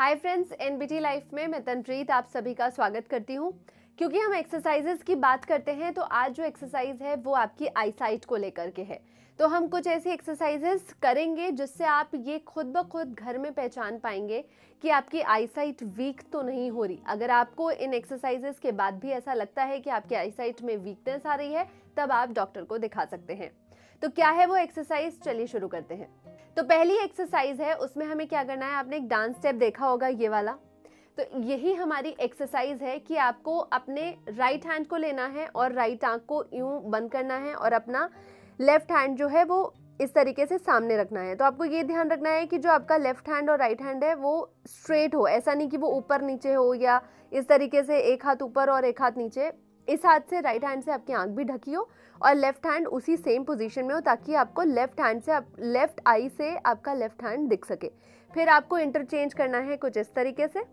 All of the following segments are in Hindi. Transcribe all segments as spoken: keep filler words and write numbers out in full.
हाय फ्रेंड्स, एनबीटी लाइफ में मैं तनप्रीत आप सभी का स्वागत करती हूँ। क्योंकि हम एक्सरसाइजेस की बात करते हैं तो आज जो एक्सरसाइज है वो आपकी आईसाइट को लेकर के है। तो हम कुछ ऐसी एक्सरसाइजेस करेंगे जिससे आप ये खुद ब खुद घर में पहचान पाएंगे कि आपकी आईसाइट वीक तो नहीं हो रही। अगर आपको इन एक्सरसाइजेस के बाद भी ऐसा लगता है कि आपकी आईसाइट में वीकनेस आ रही है तब आप डॉक्टर को दिखा सकते हैं। तो क्या है वो एक्सरसाइज, चलिए शुरू करते हैं। तो पहली एक्सरसाइज है, उसमें हमें क्या करना है, आपने एक डांस स्टेप देखा होगा ये वाला। तो यही हमारी एक्सरसाइज है कि आपको अपने राइट हैंड को लेना है और राइट आंख को यूं बंद करना है और अपना लेफ्ट हैंड जो है वो इस तरीके से सामने रखना है। तो आपको ये ध्यान रखना है कि जो आपका लेफ्ट हैंड और राइट हैंड है वो स्ट्रेट हो, ऐसा नहीं कि वो ऊपर नीचे हो या इस तरीके से एक हाथ ऊपर और एक हाथ नीचे। इस हाथ से, राइट हैंड से आपकी आंख भी ढकी हो और लेफ्ट हैंड उसी सेम पोजीशन में हो ताकि आपको लेफ्ट हैंड से, लेफ्ट आई से आपका लेफ्ट हैंड दिख सके। फिर आपको इंटरचेंज करना है कुछ इस तरीके से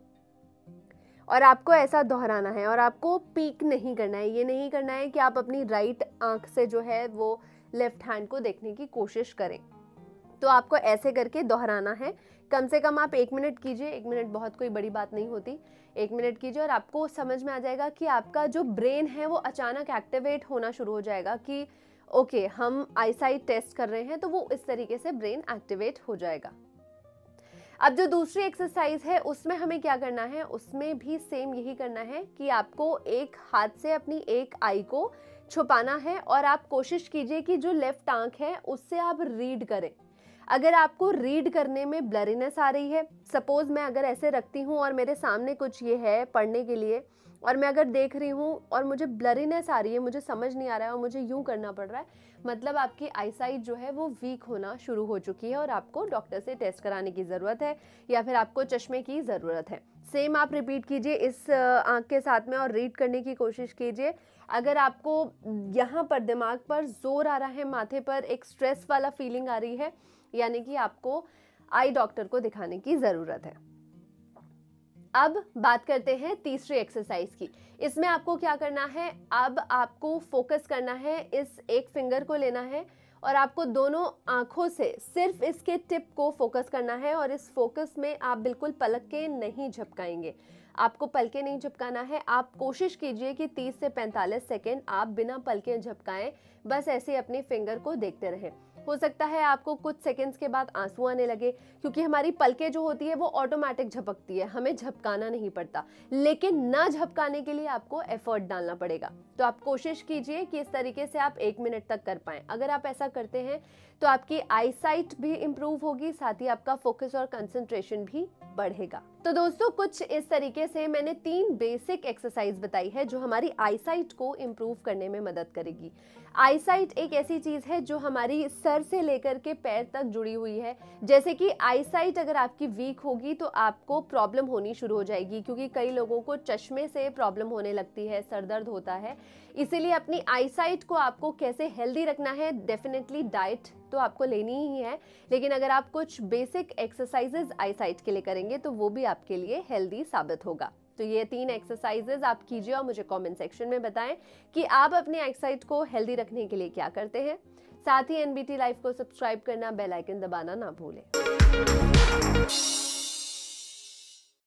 और आपको ऐसा दोहराना है और आपको पीक नहीं करना है। ये नहीं करना है कि आप अपनी राइट आंख से जो है वो लेफ्ट हैंड को देखने की कोशिश करें। तो आपको ऐसे करके दोहराना है। कम से कम आप एक मिनट कीजिए। एक मिनट बहुत कोई बड़ी बात नहीं होती। एक मिनट कीजिए और आपको समझ में आ जाएगा कि आपका जो ब्रेन है वो अचानक एक्टिवेट होना शुरू हो जाएगा कि ओके हम आईसाइट टेस्ट कर रहे हैं, तो वो इस तरीके से ब्रेन एक्टिवेट हो जाएगा। अब जो दूसरी एक्सरसाइज है उसमें हमें क्या करना है, उसमें भी सेम यही करना है कि आपको एक हाथ से अपनी एक आई को छुपाना है और आप कोशिश कीजिए कि जो लेफ्ट आंख है उससे आप रीड करें। अगर आपको रीड करने में ब्लरीनेस आ रही है, सपोज मैं अगर ऐसे रखती हूँ और मेरे सामने कुछ ये है पढ़ने के लिए और मैं अगर देख रही हूँ और मुझे ब्लरीनेस आ रही है, मुझे समझ नहीं आ रहा है और मुझे यूं करना पड़ रहा है, मतलब आपकी आईसाइट जो है वो वीक होना शुरू हो चुकी है और आपको डॉक्टर से टेस्ट कराने की ज़रूरत है या फिर आपको चश्मे की ज़रूरत है। सेम आप रिपीट कीजिए इस आंख के साथ में और रीड करने की कोशिश कीजिए। अगर आपको यहाँ पर दिमाग पर जोर आ रहा है, माथे पर एक स्ट्रेस वाला फीलिंग आ रही है, यानी कि आपको आई डॉक्टर को दिखाने की ज़रूरत है। अब बात करते हैं तीसरी एक्सरसाइज की। इसमें आपको क्या करना है, अब आपको फोकस करना है, इस एक फिंगर को लेना है और आपको दोनों आंखों से सिर्फ इसके टिप को फोकस करना है और इस फोकस में आप बिल्कुल पलक के नहीं झपकाएंगे। आपको पलके नहीं झपकाना है। आप कोशिश कीजिए कि तीस से पैंतालीस सेकेंड आप बिना पलके झपकाएं बस ऐसे अपने फिंगर को देखते रहें। हो सकता है आपको कुछ सेकंड्स के बाद आंसू आने लगे, क्योंकि हमारी पलकें जो होती है वो ऑटोमेटिक झपकती है, हमें झपकाना नहीं पड़ता। लेकिन ना झपकाने के लिए आपको एफर्ट डालना पड़ेगा। तो आप कोशिश कीजिए कि इस तरीके से आप एक मिनट तक कर पाएं। अगर आप ऐसा करते हैं तो आपकी आईसाइट भी इंप्रूव होगी, साथ ही आपका फोकस और कंसंट्रेशन भी बढ़ेगा। तो दोस्तों, कुछ इस तरीके से मैंने तीन बेसिक एक्सरसाइज बताई है जो हमारी आईसाइट को इंप्रूव करने में मदद करेगी। आईसाइट एक ऐसी चीज है जो हमारी सर से लेकर के पैर तक जुड़ी हुई है। जैसे कि आईसाइट अगर आपकी वीक होगी तो आपको प्रॉब्लम होनी शुरू हो जाएगी, क्योंकि कई लोगों को चश्मे से प्रॉब्लम होने लगती है, सर दर्द होता है। इसीलिए अपनी आईसाइट को आपको कैसे हेल्दी रखना है, डेफिनेटली डाइट तो आपको लेनी ही है, लेकिन अगर आप कुछ बेसिक एक्सरसाइजेज आईसाइट के लिए करेंगे तो वो भी आपके लिए हेल्दी साबित होगा। तो ये तीन एक्सरसाइजेज आप कीजिए और मुझे कमेंट सेक्शन में बताएं कि आप अपने आईसाइट को हेल्दी रखने के लिए क्या करते हैं। साथ ही एनबीटी लाइफ को सब्सक्राइब करना, बेल आइकन दबाना ना भूलें।